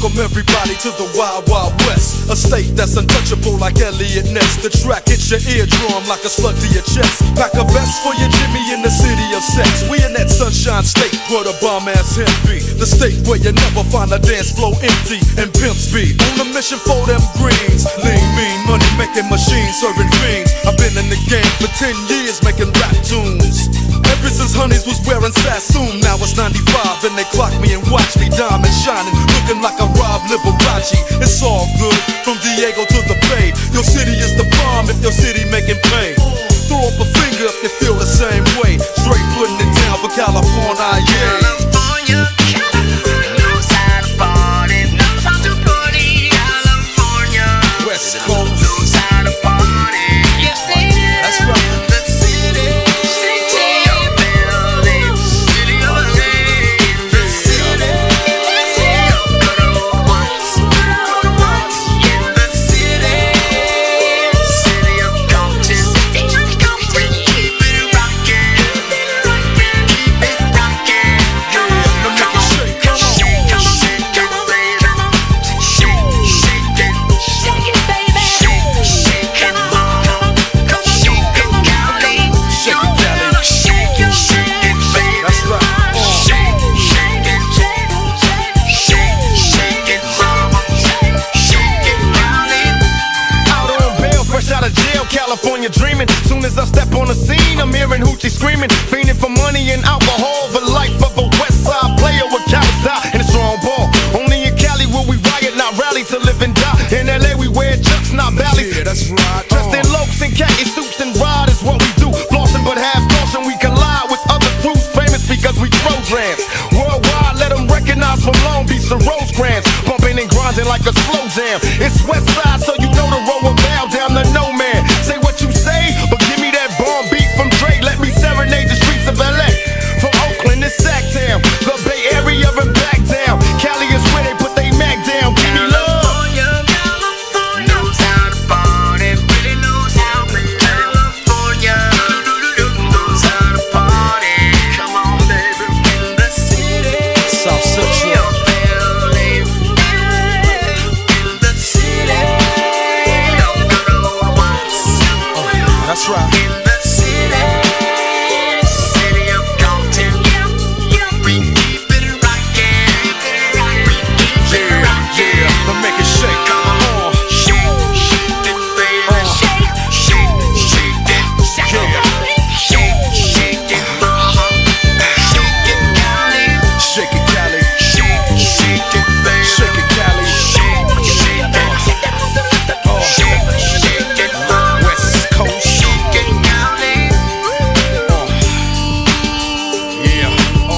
welcome everybody to the Wild Wild West, a state that's untouchable like Elliot Ness. The track hits your eardrum like a slug to your chest. Pack a vest for your Jimmy in the city of sex. We in that sunshine state where the bomb ass hemp be, the state where you never find a dance floor empty and pimp speed. On a mission for them greens, lean, mean, money making machines serving fiends. I've been in the game for 10 years making rap tunes. Ever since Honeys was wearing Sassoon, now it's 95 and they clock me and watch me diamond shining, looking like a Rob Liberace. It's all good, from Diego to the Bay. Your city is the bomb if your city making pay. Throw up a finger if you feel the same way. Straight putting it down for California, yeah. California, California knows how to party, knows how to party. California, West Coast knows how to party. Yes, they do. That's right. The city of building, city of rain, the city of good old ones, in the city of Compton. We keep it rockin', keep it rockin'. Now make it shake, come on. Shake it, baby. Shake it, baby. Shake it, mama. Shake it, Cali. Shake it, Cali. Shake it, baby. That's right. Shake it, mama. Shake it, Cali. Out on bail, fresh out of jail, California dreaming. Soon as I step on the scene, I'm hearing hoochie screaming, fiending for money and alcohol. The life of a West Side player with cowards die and a strong ball. Only in Cali will we riot, not rally to live and die. In LA we wear chucks, not valleys. Yeah, that's right. Dressed in lokes and khaki suits and ride is what we do. Flossing but half caution, we collide with other crews famous because we throw grams. Worldwide, let them recognize from Long Beach to Rosecrans. Bumping and grinding like a slow jam. It's West Side, so you know the road will bow down to no man. Say what you say, but give me that bomb beat from Dre. Let me serenade the streets of LA. From Oakland to Sacktown, the Bay Area and back down. Cali is where they put they Mac down. Give me love. California knows how to party, really knows how to. California knows how to party. Come on, baby, in the city South Central. of building, in the city of good old ones, That's right. in the city of Compton. We keep it rockin', we keep it rockin'. Yeah, now make it shake. Come on, shake it, baby. Shake it, mama. Shake it, Cali. Shake it, Cali. Shake it, baby. Shake it, Cali. Shake it, mama. West Coast. Shake it, Cali. Yeah.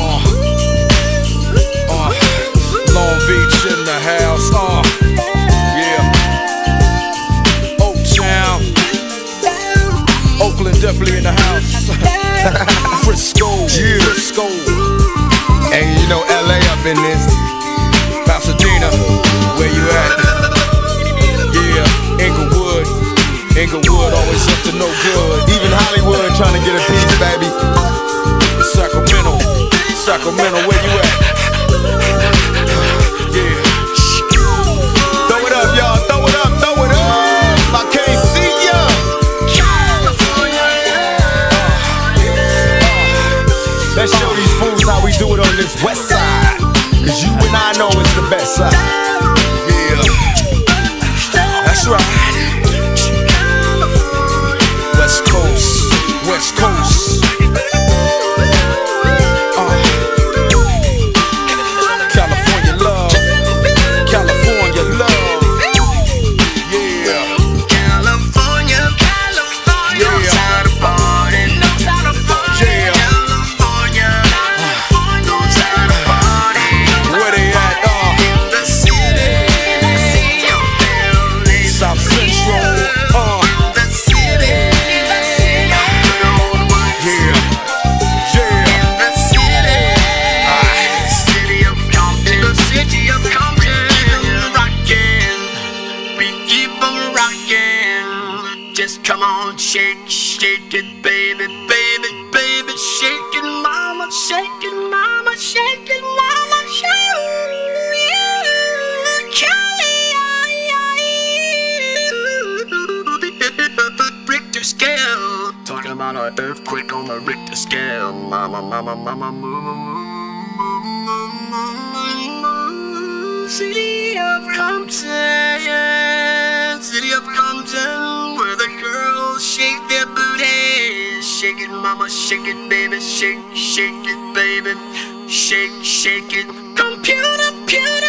Long Beach in the house. Yeah. Oaktown. Oakland definitely in the house. Frisco. Yeah. Frisco. And you know LA up in this. Pasadena. Where you at? Yeah. Inglewood. Inglewood always up to no good. Even Hollywood trying to get a piece, baby. Sacramento. Sacramento, where you at? Yeah. Throw it up, y'all. Throw it up. Throw it up. I can't see ya. Let's show these fools how we do it on this west side. Cause you and I know it's the best side. Yeah. That's right. West Coast. West Coast. California love. California love. Yeah. California knows how to party, knows how to party. Yeah. California knows how to party. Where they at? In the city of building, South Central. in the city of good old ones. Yeah. Yeah. In the city of Compton, the city of Compton, rockin', we keep 'em rockin'. Just come on, shake it, baby, baby, baby, shake it, mama, shake it, mama, shake it, mama, shake it. about an earthquake on the Richter scale. Mama, mama, mama, move, move. City of Compton, city of Compton, where the girls shake their booties. Shake it, mama, shake it, baby, shake, shake it, baby, shake, shake it. Computer, computer.